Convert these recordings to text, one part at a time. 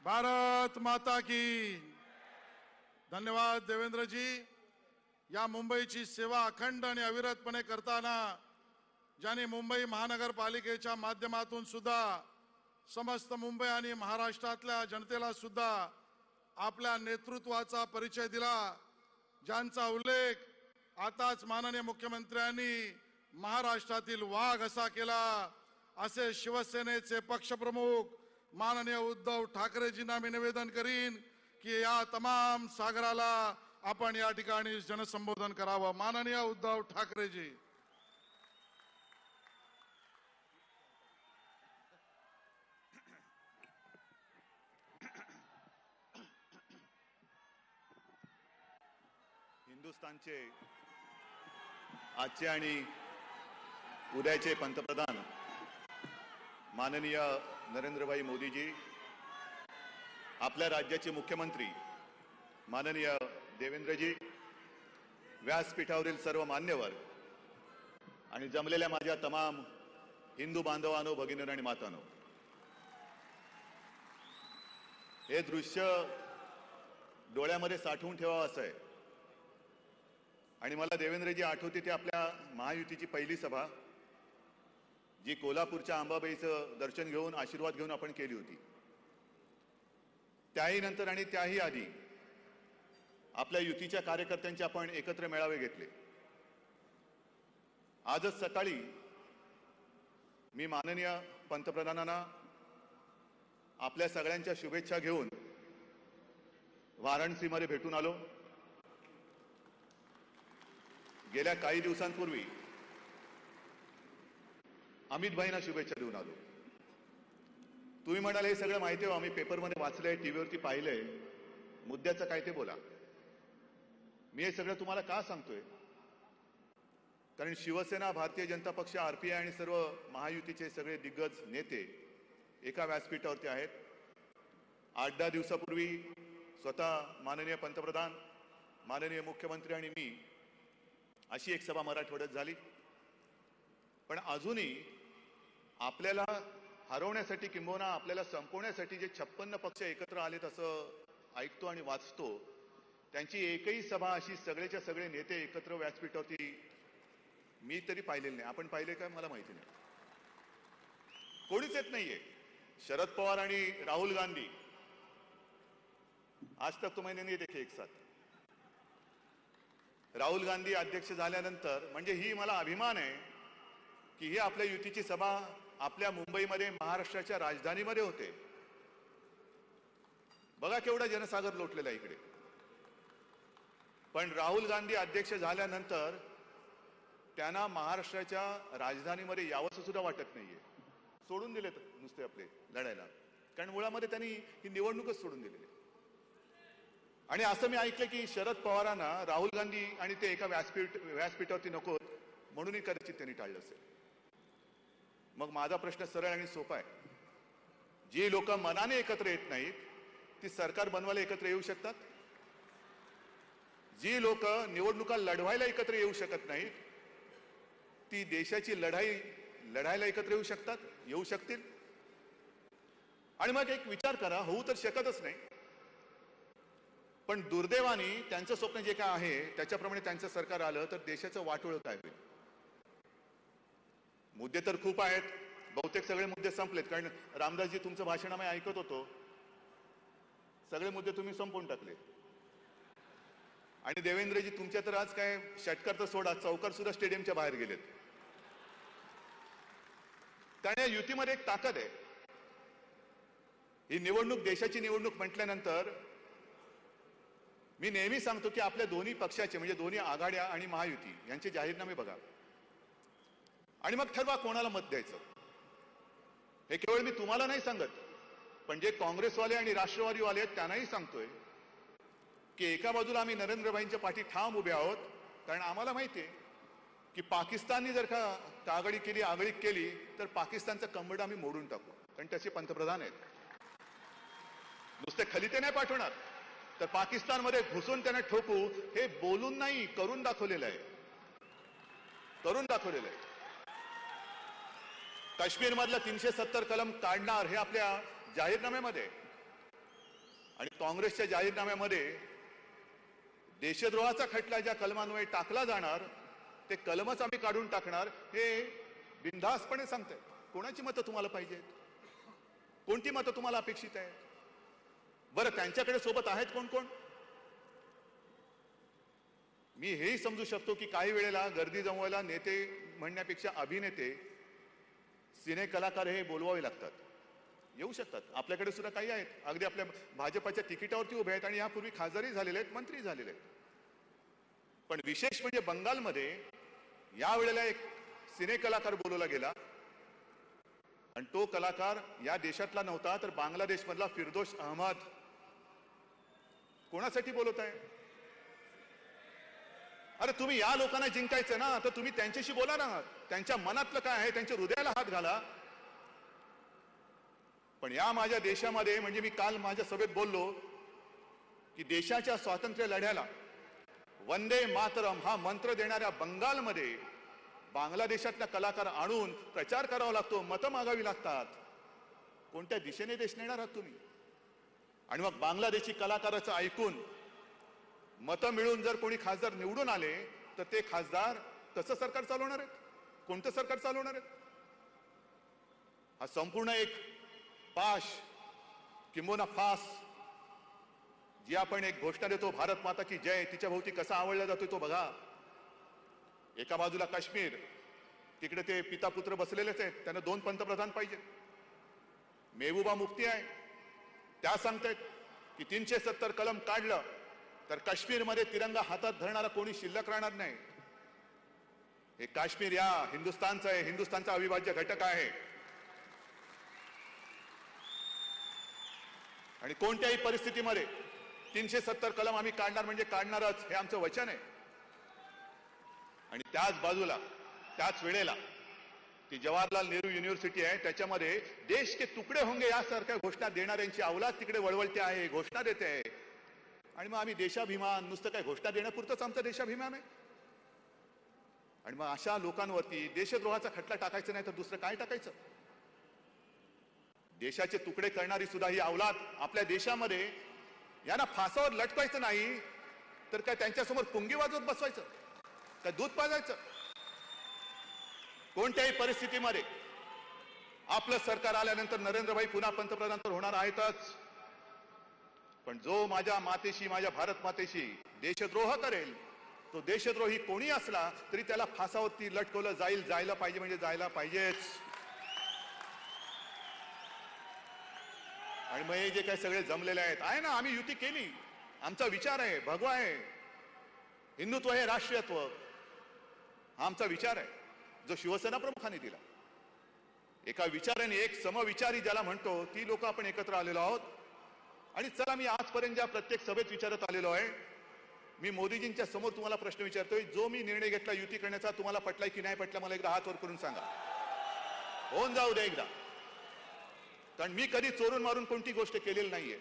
भारत माता की धन्यवाद देवेंद्रजी। या मुंबईची सेवा अखंड आणि अविरतपणे करताना ज्यांनी मुंबई महानगरपालिकेच्या माध्यमातून सुद्धा समस्त मुंबई आणि महाराष्ट्रातल्या जनतेला सुद्धा आपल्या नेतृत्वाचा परिचय दिला, ज्यांचा उल्लेख आताच माननीय मुख्यमंत्र्यांनी महाराष्ट्रातील वाघ असा केला, असे शिवसेनेचे पक्षप्रमुख माननीय उद्धव ठाकरेजींना मी निवेदन करीन की या तमाम सागराला आपण या ठिकाणी जनसंबोधन करावं। माननीय उद्धव ठाकरेजी। हिंदुस्थानचे आजचे आणि उद्याचे पंतप्रधान माननीय नरेंद्रभाई मोदीजी, आपल्या राज्याचे मुख्यमंत्री माननीय देवेंद्रजी, व्यासपीठावरील सर्व मान्यवर आणि जमलेल्या माझ्या तमाम हिंदू बांधवांनो, भगिनींनो आणि मातांनो, हे दृश्य डोळ्यामध्ये साठवून ठेवावं असं आहे। आणि मला देवेंद्रजी आठवते ते आपल्या महायुतीची पहिली सभा, जी कोल्हापूरच्या अंबाबाईचं दर्शन घेऊन आशीर्वाद घेऊन आपण केली होती। त्याही नंतर आणि त्याही आधी आपल्या युतीच्या कार्यकर्त्यांचे आपण एकत्र मेळावे घेतले। आजच सकाळी मी माननीय पंतप्रधानांना आपल्या सगळ्यांच्या शुभेच्छा घेऊन वाराणसीमध्ये भेटून आलो। गेल्या काही दिवसांपूर्वी अमित भाईंना शुभेच्छा देऊन आलो। तुम्ही म्हणाले हे सगळं माहिती आहे, आम्ही पेपरमध्ये वाचलंय, टीव्हीवरती पाहिलंय, मुद्द्याचं काय ते बोला। मी हे सगळं तुम्हाला का सांगतोय? कारण शिवसेना, भारतीय जनता पक्ष, आरपीआय आणि सर्व महायुतीचे सगळे दिग्गज नेते एका व्यासपीठावरती आहेत। 8-10 दिवसापूर्वी स्वतः माननीय पंतप्रधान, माननीय मुख्यमंत्री आणि मी अशी एक सभा मराठवाड्यात झाली। पण अजूनही आपल्याला हरवण्यासाठी किंबहुना आपल्याला संपवण्यासाठी जे 56 पक्ष एकत्र आलेत असं ऐकतो आणि वाचतो, त्यांची एकही सभा अशी सगळेच्या सगळे नेते एकत्र व्यासपीठावरती मी तरी पाहिलेली नाही। आपण पाहिले का मला माहिती नाही, कोणीच येत नाहीये। शरद पवार आणि राहुल गांधी आज तक तो मैंने नहीं देखे एक साथ। राहुल गांधी अध्यक्ष झाल्यानंतर म्हणजे ही मला अभिमान आहे की ही आपल्या युतीची सभा आपल्या मुंबईमध्ये, महाराष्ट्राच्या राजधानीमध्ये होते। बघा केवढा जनसागर लोटलेला आहे इकडे। पण राहुल गांधी अध्यक्ष झाल्यानंतर त्यांना महाराष्ट्राच्या राजधानीमध्ये यावंसं सुद्धा वाटत नाहीये। सोडून दिलेत नुसते आपले लढायला, कारण मुळामध्ये त्यांनी ही निवडणूकच सोडून दिलेली। आणि असं मी ऐकलं की शरद पवारांना राहुल गांधी आणि ते एका व्यासपीठावरती नको म्हणूनही कदाचित त्यांनी टाळलं असेल। मग माझा प्रश्न सरळ आणि सोपा आहे, जी लोक मनाने एकत्र येत नाहीत ती सरकार बनवायला एकत्र येऊ शकतात? जी लोक निवडणुका लढवायला एकत्र येऊ शकत नाहीत ती देशाची लढाई लढायला एकत्र येऊ शकतात? येऊ शकतील? आणि मग एक विचार करा, होऊ तर शकतच नाही, पण दुर्दैवाने त्यांचं स्वप्न जे काय आहे त्याच्याप्रमाणे त्यांचं सरकार आलं तर देशाचं वाटोळं काय होईल? मुद्दे तर खूप आहेत, बहुतेक सगळे मुद्दे संपलेत। कारण रामदासजी तुमचं भाषण आम्ही ऐकत होतो, सगळे मुद्दे तुम्ही संपवून टाकले। आणि देवेंद्रजी तुमच्या तर आज काय षटकार तर सोडा, चौकार सुद्धा स्टेडियमच्या बाहेर गेलेत। त्या युतीमध्ये एक ताकद आहे। ही निवडणूक देशाची निवडणूक म्हटल्यानंतर मी नेहमी सांगतो की आपल्या दोन्ही पक्षाचे म्हणजे दोन्ही आघाड्या आणि महायुती यांचे जाहीरनामे बघा आणि मग ठरवा कोणाला मत द्यायचं। हे केवळ मी तुम्हाला नाही सांगत, पण जे काँग्रेसवाले आणि राष्ट्रवादीवाले आहेत त्यांनाही सांगतोय की एका बाजूला आम्ही नरेंद्रभाईंच्या पाठी ठाम उभे आहोत, कारण आम्हाला माहिती आहे की पाकिस्तानने जर का आगळीक केली तर पाकिस्तानचा कंबड आम्ही मोडून टाकू, कारण त्याचे पंतप्रधान आहेत। नुसते खलिते नाही पाठवणार तर पाकिस्तानमध्ये घुसून त्यांना ठोकू, हे बोलून नाही करून दाखवलेलं आहे, करून दाखवलेलं आहे। काश्मीरमधलं 370 कलम काढणार हे आपल्या जाहीरनाम्यामध्ये। आणि काँग्रेसच्या जाहीरनाम्यामध्ये देशद्रोहाचा खटला ज्या कलमान्वये टाकला जाणार ते कलमच आम्ही काढून टाकणार हे बिनधास्तपणे सांगतायत. कोणाची मतं तुम्हाला पाहिजेत? कोणती मतं तुम्हाला अपेक्षित आहेत? बरं, त्यांच्याकडे सोबत आहेत कोण कोण? मी हेही समजू शकतो की काही वेळेला गर्दी जमवायला नेते म्हणण्यापेक्षा अभिनेते, सिने कलाकार हे बोलवावे लागतात, येऊ शकतात. आपल्याकडे सुद्धा काही आहेत, अगदी आपल्या भाजपाच्या तिकिटावरती उभे आहेत आणि यापूर्वी खासदारही झालेले आहेत, मंत्री झालेले आहेत. पण विशेष म्हणजे बंगालमध्ये या वेळेला एक सिने कलाकार बोलवला गेला आणि तो कलाकार या देशातला नव्हता तर बांगलादेशमधला फिरदोस अहमद. कोणासाठी बोलवत आहे? अरे तुम्ही या लोकांना जिंकायचं ना, तर तुम्ही त्यांच्याशी बोला ना, त्यांच्या मनातलं काय आहे त्यांच्या हृदयाला हात घाला. पण या माझ्या देशामध्ये, म्हणजे मी काल माझ्या सभेत बोललो की देशाच्या स्वातंत्र्य लढ्याला वंदे मातरम हा मंत्र देणाऱ्या बंगालमध्ये बांगलादेशातला कलाकार आणून प्रचार करावा लागतो, मतं मागावी लागतात. कोणत्या दिशेने देश नेणार आहात तुम्ही? आणि मग बांगलादेशी कलाकाराचं ऐकून मतं मिळून जर कोणी खासदार निवडून आले तर ते खासदार कसं सरकार चालवणार आहेत? कोणतं सरकार चालवणार आहेत? हा संपूर्ण एक पाश किंबहुना फास जी आपण एक घोषणा देतो, भारत माता की जय, तिच्या भोवती कसा आवडला जातोय तो बघा. एका बाजूला काश्मीर, तिकडे ते पिता पुत्र बसलेलेच आहेत, त्यांना 2 पंतप्रधान पाहिजे. मेहबूबा मुफ्ती आहे, त्या सांगतायत की 370 कलम काढलं तर काश्मीरमध्ये तिरंगा हातात धरणारा कोणी शिल्लक राहणार नाही. हे काश्मीर या हिंदुस्थानचं आहे, हिंदुस्थानचा अविभाज्य घटक आहे. आणि कोणत्याही परिस्थितीमध्ये 370 कलम आम्ही काढणार म्हणजे काढणारच, हे आमचं वचन आहे. आणि त्याच बाजूला त्याच वेळेला ती जवाहरलाल नेहरू युनिव्हर्सिटी आहे, त्याच्यामध्ये देश के तुकडे होंगे यासारख्या घोषणा देणाऱ्यांची अवलाद तिकडे वळवळते आहे, घोषणा देते आहे. आणि मग आम्ही देशाभिमान, नुसतं काय घोषणा देण्यापुरतंच आमचा देशाभिमान आहे? आणि मग अशा लोकांवरती देशद्रोहाचा खटला टाकायचा नाही तर दुसरं काय टाकायचं? देशाचे तुकडे करणारी सुद्धा ही अवलाद आपल्या देशामध्ये, यांना फासावर लटकायचं नाही तर काय त्यांच्यासमोर पुंगी वाजवत बसवायचं, काय दूध पाजायचं? कोणत्याही परिस्थितीमध्ये आपलं सरकार आल्यानंतर नरेंद्रभाई पुन्हा पंतप्रधान तर होणार आहेतच, पण जो माझ्या मातेशी, माझ्या भारत मातेशी देशद्रोह करेल, तो देशद्रोही कोणी असला तरी त्याला फासावरती लटकवलं जाईल, जायला पाहिजे म्हणजे जायला पाहिजेच. आणि मग हे जे काही सगळे जमलेले आहेत, आहे ना, आम्ही युती केली, आमचा विचार आहे, भगवा आहे, हिंदुत्व हे राष्ट्रीयत्व, हा आमचा विचार आहे जो शिवसेना प्रमुखांनी दिला. एका विचाराने, एक समविचारी ज्याला म्हणतो, ती लोक आपण एकत्र आलेलो आहोत. आणि चला, मी आजपर्यंत ज्या प्रत्येक सभेत विचारत आलेलो आहे, मी मोदीजींच्या समोर तुम्हाला प्रश्न विचारतोय, जो मी निर्णय घेतला युती करण्याचा तुम्हाला पटलाय की नाही पटला? मला एकदा हात वर करून सांगा, होऊन जाऊ दे एकदा. कारण मी कधी चोरून मारून कोणती गोष्ट केलेली नाहीये.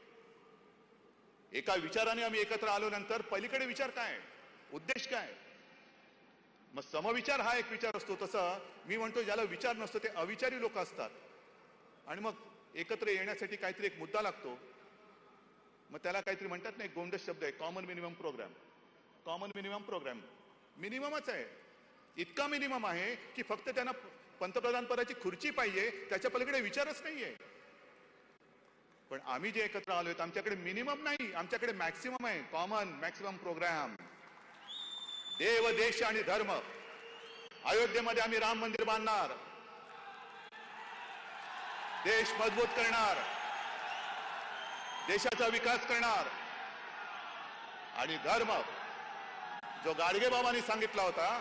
एका विचाराने आम्ही एकत्र आलो, नंतर पलीकडे विचार काय, उद्देश काय? मग समविचार हा एक विचार असतो. तसं मी म्हणतो, ज्याला विचार नसतो ते अविचारी लोक असतात. आणि मग एकत्र येण्यासाठी काहीतरी एक मुद्दा लागतो, मग त्याला काहीतरी म्हणतात ना, एक गोंडस शब्द आहे, common minimum programme. Common minimum programme मिनिममच आहे, इतका मिनिमम आहे की फक्त त्यांना पंतप्रधान पदाची खुर्ची पाहिजे, त्याच्या पलीकडे विचारच नाहीये. पण आम्ही जे एकत्र आलोय आमच्याकडे मिनिमम नाही, आमच्याकडे मॅक्सिमम आहे, कॉमन मॅक्सिमम प्रोग्राम. देव, देश आणि धर्म. अयोध्येमध्ये आम्ही राम मंदिर बांधणार, देश मजबूत करणार, देशाचा विकास करणार. आणि धर्म, जो गाडगे बाबांनी सांगितला होता,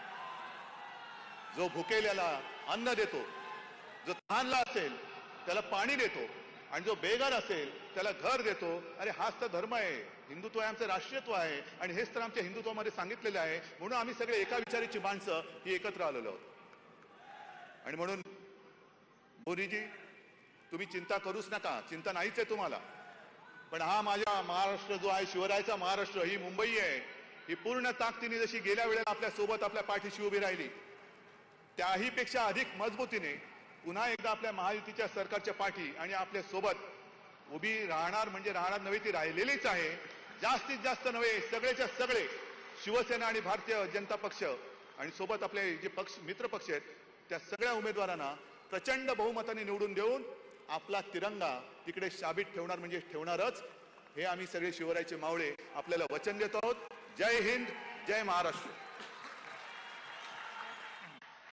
जो भुकेल्याला अन्न देतो, जो तहानला असेल त्याला पाणी देतो, आणि जो बेघर असेल त्याला घर देतो. अरे हाच तर धर्म आहे, हिंदुत्व आहे, आमचं राष्ट्रीयत्व आहे. आणि हेच तर आमच्या हिंदुत्वामध्ये सांगितलेलं आहे. म्हणून आम्ही सगळे एका विचाराची माणसं ही एकत्र आलेलो आहोत. आणि म्हणून मोदीजी, तुम्ही चिंता करूच नका, चिंता नाहीच आहे तुम्हाला. पण हा माझा महाराष्ट्र जो आहे, शिवरायाचा महाराष्ट्र, ही मुंबई आहे, ही पूर्ण ताकदीने जशी गेल्या वेळेला आपल्या सोबत आपल्या पाठीशी उभी राहिली, त्याही पेक्षा अधिक मजबूतीने पुन्हा एकदा आपल्या महायुतीच्या सरकारच्या पाठी आणि आपल्या सोबत उभी राहणार म्हणजे राहणार नव्हे, ती राहिलेलीच आहे. जास्तीत जास्त नव्हे, सगळेच्या सगळे शिवसेना आणि भारतीय जनता पक्ष आणि सोबत आपले जे पक्ष मित्र पक्ष आहेत त्या सगळ्या उमेदवारांना प्रचंड बहुमताने निवडून देऊन आपला तिरंगा तिकडे शाबीत ठेवणार म्हणजे ठेवणारच. हे आम्ही सगळे शिवरायाचे मावळे आपल्याला वचन देत आहोत. जय हिंद, जय महाराष्ट्र.